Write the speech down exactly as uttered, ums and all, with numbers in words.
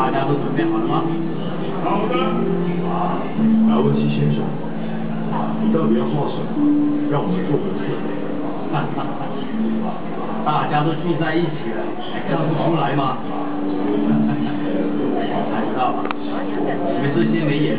大家都准备好了吗？ 好的。达文西先生，你到底要画什么？让我们做个准备。 哈哈哈，大家都聚在一起了，还看不出来吗？我才知道吧，你们这些没眼力。